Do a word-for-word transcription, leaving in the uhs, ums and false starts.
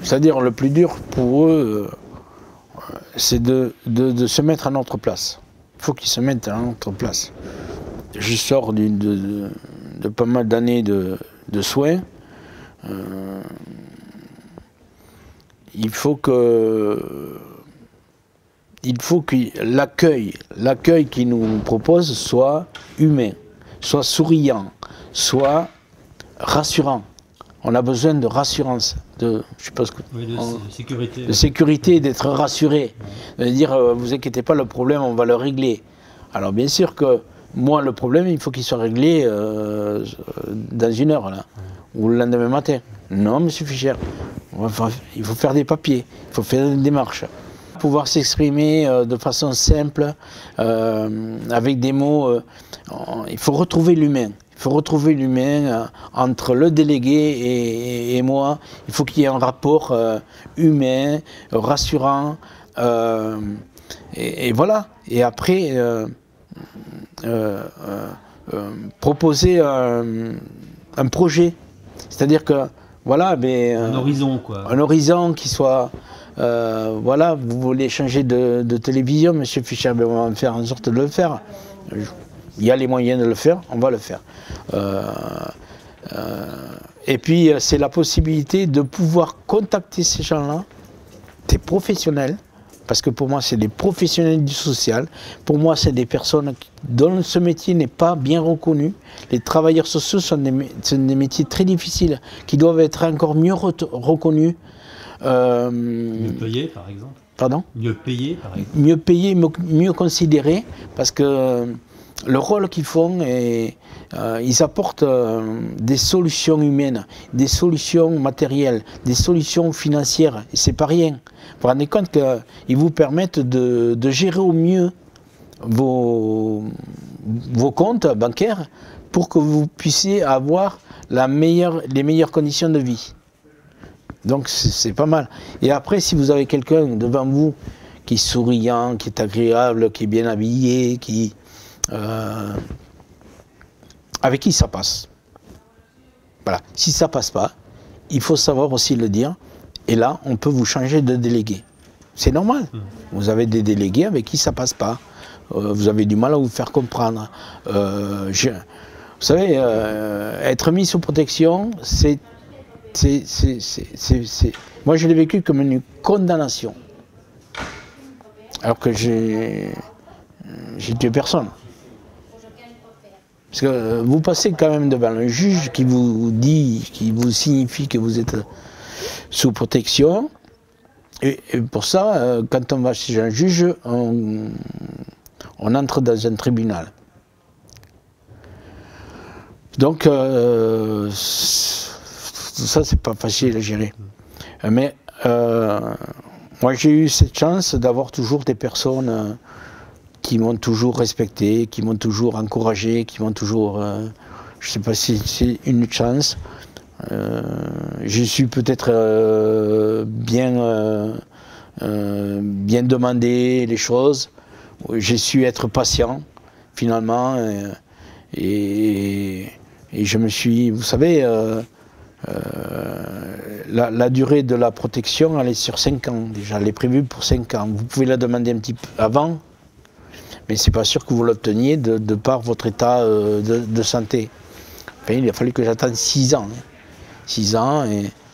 C'est-à-dire le plus dur pour eux, euh, c'est de, de, de se mettre à notre place. Il faut qu'ils se mettent à notre place. Je sors de, de, de pas mal d'années de, de soins. Euh, il faut que, il faut que l'accueil, l'accueil qu'ils nous proposent soit humain, soit souriant, soit rassurant. On a besoin de rassurance, de, je sais pas ce que, oui, de, on, sécurité, de sécurité, d'être rassuré, ouais. De dire euh, vous inquiétez pas, le problème on va le régler. Alors bien sûr que moi le problème il faut qu'il soit réglé euh, dans une heure là, ouais. Ou le lendemain matin. Non monsieur Fischer, il faut faire des papiers, il faut faire des démarches. Pouvoir s'exprimer euh, de façon simple, euh, avec des mots, euh, il faut retrouver l'humain. Il faut retrouver l'humain euh, entre le délégué et, et, et moi. Il faut qu'il y ait un rapport euh, humain, rassurant. Euh, et, et voilà. Et après, euh, euh, euh, proposer un, un projet. C'est-à-dire que, voilà, mais, un euh, horizon, quoi. Un horizon qui soit... Euh, voilà, vous voulez changer de, de télévision, monsieur Fischer, ben on va faire en sorte de le faire. Il y a les moyens de le faire, on va le faire. Euh, euh, et puis, c'est la possibilité de pouvoir contacter ces gens-là, des professionnels, parce que pour moi, c'est des professionnels du social. Pour moi, c'est des personnes dont ce métier n'est pas bien reconnu. Les travailleurs sociaux sont des, sont des métiers très difficiles, qui doivent être encore mieux reconnus. Euh, mieux payé, par exemple. Pardon? Mieux payé, par exemple. Mieux payé, mieux, mieux considéré, parce que le rôle qu'ils font, est, euh, ils apportent euh, des solutions humaines, des solutions matérielles, des solutions financières, et c'est pas rien. Vous vous rendez compte qu'ils vous permettent de, de gérer au mieux vos, vos comptes bancaires pour que vous puissiez avoir la meilleure, les meilleures conditions de vie. Donc c'est pas mal. Et après, si vous avez quelqu'un devant vous qui est souriant, qui est agréable, qui est bien habillé, qui, euh, avec qui ça passe. Voilà. Si ça passe pas, il faut savoir aussi le dire. Et là, on peut vous changer de délégué. C'est normal. Mmh. Vous avez des délégués avec qui ça passe pas. Euh, vous avez du mal à vous faire comprendre. Euh, je, vous savez, euh, être mis sous protection, c'est C'est, c'est, c'est, c'est... Moi, je l'ai vécu comme une condamnation. Alors que j'ai j'ai tué personne. Parce que vous passez quand même devant un juge qui vous dit, qui vous signifie que vous êtes sous protection. Et, et pour ça, quand on va chez un juge, on, on entre dans un tribunal. Donc, euh, tout ça, c'est pas facile à gérer. Mais euh, moi, j'ai eu cette chance d'avoir toujours des personnes euh, qui m'ont toujours respecté, qui m'ont toujours encouragé, qui m'ont toujours... Euh, je ne sais pas si c'est une chance. Euh, je suis peut-être euh, bien, euh, euh, bien demandé les choses. J'ai su être patient, finalement. Et, et, et je me suis... Vous savez... Euh, Euh, la, la durée de la protection, elle est sur cinq ans déjà, elle est prévue pour cinq ans. Vous pouvez la demander un petit peu avant, mais c'est pas sûr que vous l'obteniez de, de par votre état euh, de, de santé. Enfin, il a fallu que j'attende six ans. Hein. six ans, et,